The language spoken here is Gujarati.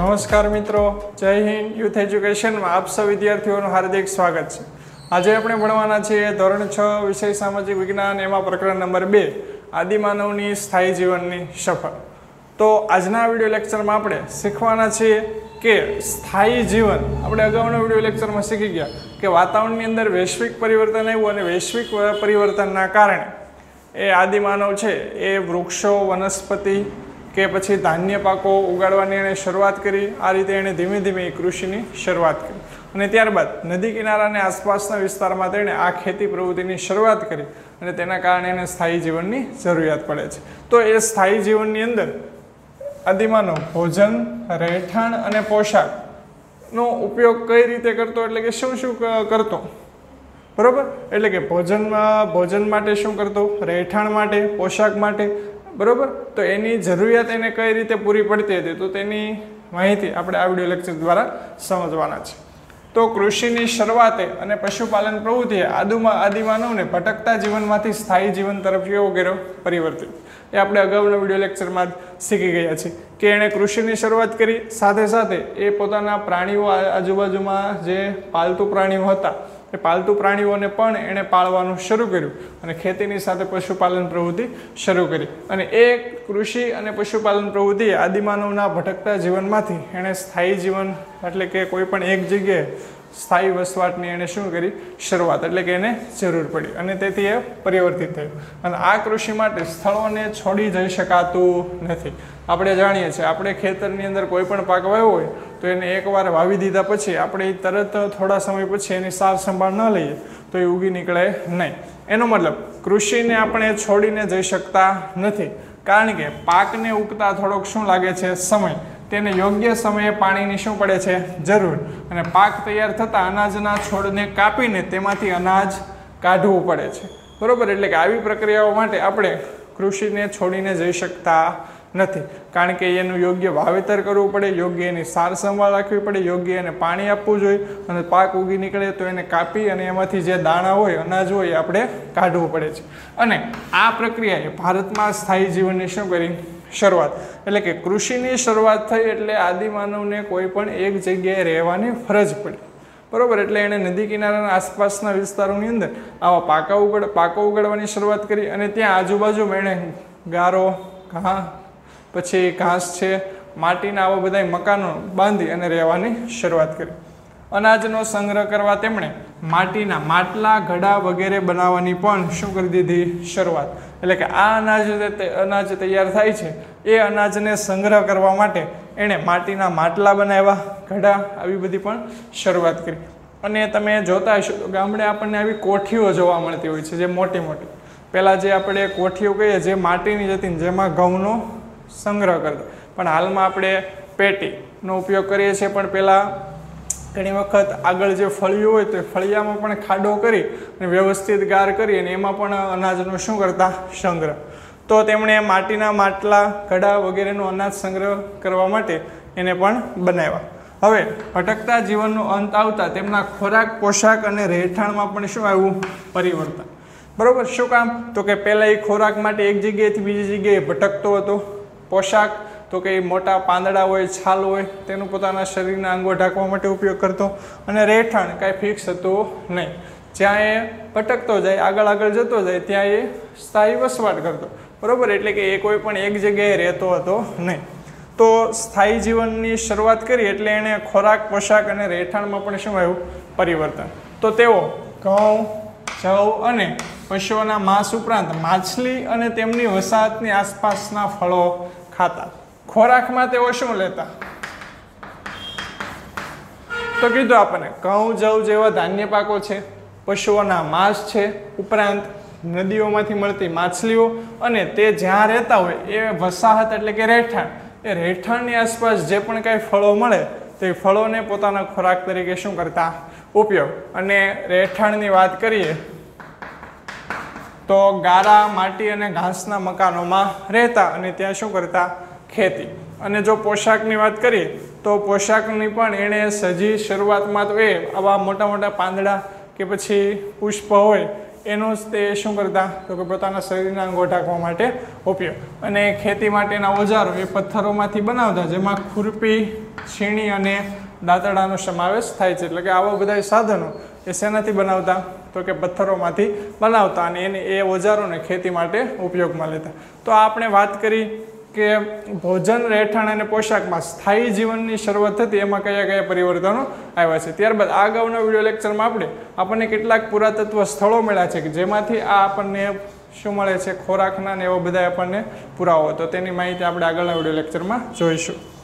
નમસ્કાર મિત્રો, જય હિન્દ। યુથ એજ્યુકેશનમાં આપ સૌ વિદ્યાર્થીઓનું હાર્દિક સ્વાગત છે। આજે આપણે ભણવાના છીએ ધોરણ 6 વિષય સામાજિક વિજ્ઞાન, એમાં પ્રકરણ નંબર 2 આદિમાનવની સ્થાયી જીવનની સફર। તો આજના વિડીયો લેક્ચરમાં આપણે શીખવાના છીએ કે સ્થાયી જીવન આપણે અગાઉના વિડીયો લેક્ચરમાં શીખી ગયા કે વાતાવરણની અંદર વૈશ્વિક પરિવર્તન આવ્યું અને વૈશ્વિક પરિવર્તનના કારણે એ આદિમાનવ છે એ વૃક્ષો, વનસ્પતિ કે પછી ધાન્ય પાકો ઉગાડવાની એણે શરૂઆત કરી। આ રીતે એણે ધીમે ધીમે કૃષિની શરૂઆત કરી અને ત્યારબાદ નદી કિનારાને આસપાસના વિસ્તારમાં તેણે આ ખેતી પ્રવૃત્તિની શરૂઆત કરી અને તેના કારણે એને સ્થાયી જીવનની જરૂરિયાત પડે છે। તો એ સ્થાયી જીવનની અંદર આદિમાનવ ભોજન, રહેઠાણ અને પોશાકનો ઉપયોગ કઈ રીતે કરતો, એટલે કે શું શું કરતો, બરોબર? એટલે કે ભોજન માટે શું કરતો, રહેઠાણ માટે, પોશાક માટે, બરોબર? તો એની જરૂરિયાત એને કઈ રીતે પૂરી પડતી હતી, તો તેની માહિતી આપણે આ વિડીયો લેક્ચર દ્વારા સમજવાના છે। તો કૃષિની શરૂઆતે અને પશુપાલન પ્રવૃત્તિએ આદિમાનવને ભટકતા જીવનમાંથી સ્થાયી જીવન તરફ કેવો કર્યો, પરિવર્તિત। એ આપણે અગાઉના વિડીયો લેક્ચરમાં જ શીખી ગયા છીએ કે એણે કૃષિની શરૂઆત કરી, સાથે સાથે એ પોતાના પ્રાણીઓ, આજુબાજુમાં જે પાલતુ પ્રાણીઓ હતા એ પાલતુ પ્રાણીઓને પણ એણે પાળવાનું શરૂ કર્યું અને ખેતીની સાથે પશુપાલન પ્રવૃત્તિ શરૂ કરી। અને એ કૃષિ અને પશુપાલન પ્રવૃત્તિએ આદિમાનવના ભટકતા જીવનમાંથી એણે સ્થાયી જીવન, એટલે કે કોઈ પણ એક જગ્યાએ સ્થાયી વસવાટની એણે શું કરી, શરૂઆત, એટલે કે એને જરૂર પડી અને તેથી એ પરિવર્તિત થયું। અને આ કૃષિ માટે સ્થળોને છોડી જઈ શકાતું નથી। આપણે જાણીએ છીએ, આપણે ખેતરની અંદર કોઈ પણ પાક વાવ્યો હોય તો એને એકવાર વાવી દીધા પછી આપણે તરત થોડા સમય પછી એની સાર સંભાળ ન લઈએ તો એ ઉગી નીકળે નહીં। એનો મતલબ કૃષિને આપણે છોડીને જઈ શકતા નથી, કારણ કે પાકને ઉગતા થોડોક શું લાગે છે, સમય। તેને યોગ્ય સમયે પાણીની શું પડે છે, જરૂર। અને પાક તૈયાર થતાં અનાજના છોડને કાપીને તેમાંથી અનાજ કાઢવું પડે છે, બરોબર? એટલે કે આવી પ્રક્રિયાઓ માટે આપણે કૃષિને છોડીને જઈ શકતા નથી, કારણ કે એનું યોગ્ય વાવેતર કરવું પડે, યોગ્ય એની સાર સંભાળ રાખવી પડે, યોગ્ય એને પાણી આપવું જોઈએ અને પાક ઉગી નીકળે તો એને કાપી અને એમાંથી જે દાણા હોય, અનાજ હોય, એ આપણે કાઢવું પડે છે। અને આ પ્રક્રિયાએ ભારતમાં સ્થાયી જીવનની શું કરી, શરૂઆત, એટલે કે કૃષિની શરૂઆત થઈ એટલે આદિમાનવને કોઈ પણ એક જગ્યાએ રહેવાની ફરજ પડી, બરોબર? એટલે એણે નદી કિનારાના આસપાસના વિસ્તારોની અંદર આવા પાકો ઉગાડવાની શરૂઆત કરી અને ત્યાં આજુબાજુમાં એણે ગારો, પછી ઘાસ છે, માટીના આવા બધા મકાનો બાંધી અને રહેવાની શરૂઆત કરી। અનાજનો સંગ્રહ કરવા તેમણે માટીના માટલા, ઘડા વગેરે બનાવવાની પણ શું કરી દીધી, શરૂઆત। એટલે કે આ અનાજ તૈયાર થાય છે એ અનાજને સંગ્રહ કરવા માટે એણે માટીના માટલા બનાવ્યા, ઘડા, આવી બધી પણ શરૂઆત કરી। અને તમે જોતા હશો તો ગામડે આપણને આવી કોઠીઓ જોવા મળતી હોય છે, જે મોટી મોટી, પહેલાં જે આપણે કોઠીઓ કહીએ જે માટીની જ હતી, જેમાં ઘઉંનો સંગ્રહ કરતા, પણ હાલમાં આપણે પેટીનો ઉપયોગ કરીએ છીએ। પણ પહેલાં ઘણી વખત આગળ જે ફળિયું હોય તો એ ફળિયામાં પણ ખાડો કરી અને વ્યવસ્થિત ગાર કરી અને એમાં પણ અનાજનો શું કરતા, સંગ્રહ। તો તેમણે માટીના માટલા, ઘડા વગેરેનો અનાજ સંગ્રહ કરવા માટે એને પણ બનાવ્યા। હવે ભટકતા જીવનનો અંત આવતા તેમના ખોરાક, પોશાક અને રહેઠાણમાં પણ શું આવ્યું, પરિવર્તન, બરોબર? શું કામ, તો કે પહેલાં એ ખોરાક માટે એક જગ્યાએથી બીજી જગ્યાએ ભટકતો હતો, પોશાક તો કે મોટા પાંદડા હોય, છાલ હોય, તેનું પોતાના શરીરના અંગો ઢાંકવા માટે ઉપયોગ કરતો, અને રહેઠાણ કાંઈ ફિક્સ હતું નહીં, જ્યાં એ ભટકતો જાય, આગળ જતો જાય ત્યાં એ સ્થાયી વસવાટ કરતો, બરોબર? એટલે કે એ કોઈ પણ એક જગ્યાએ રહેતો હતો નહીં। તો સ્થાયી જીવનની શરૂઆત કરી એટલે એણે ખોરાક, પોશાક અને રહેઠાણમાં પણ શું આવ્યું, પરિવર્તન। તો તેઓ ઘઉં, જવ અને પશુઓના માંસ ઉપરાંત માછલી અને તેમની વસાહતની આસપાસના ફળો ખાતા। ખોરાકમાં તેઓ શું લેતા, તો કીધું આપણને ઘઉં, જવ જેવા ધાન્ય પાકો છે, પશુઓના માંસ છે, ઉપરાંત નદીઓમાંથી મળતી માછલીઓ, અને તે જ્યાં રહેતા હોય એ વસાહત, એટલે કે રહેઠાણ, એ રહેઠાણની આસપાસ જે પણ કાંઈ ફળો મળે તે ફળોને પોતાના ખોરાક તરીકે શું કરતા, ઉપયોગ। અને રહેઠાણની વાત કરીએ તો ગારા, માટી અને ઘાસના મકાનોમાં રહેતા અને ત્યાં શું કરતા, ખેતી। અને જો પોશાકની વાત કરીએ તો પોશાકની પણ એણે સજી શરૂઆતમાં તો એ આવા મોટા મોટા પાંદડા કે પછી પુષ્પ હોય એનું જ તે શું કરતા તો કે પોતાના શરીરના અંગો ઢાંકવા માટે ઉપયોગ. અને ખેતી માટેના ઓજારો એ પથ્થરોમાંથી બનાવતા, જેમાં ખુરપી, છીણી અને દાંતરડાનો સમાવેશ થાય છે. એટલે કે આવા બધા સાધનો એ શેનાથી બનાવતા તો કે પથ્થરોમાંથી બનાવતા અને એ ઓજારોને ખેતી માટે ઉપયોગમાં લેતા. તો આપણે વાત કરી કે ભોજન, રહેઠાણ અને પોશાકમાં સ્થાયી જીવનની શરૂઆત થતી, એમાં કયા કયા પરિવર્તનો આવ્યા છે. ત્યારબાદ આ અગાઉના વિડીયો લેક્ચરમાં આપણને કેટલાક પુરાતત્વ સ્થળો મળ્યા છે કે જેમાંથી આ આપણને શું મળે છે, ખોરાકના ને એવા બધા આપણને પુરાવો. તો તેની માહિતી આપણે આગળના વિડીયો લેક્ચરમાં જોઈશું.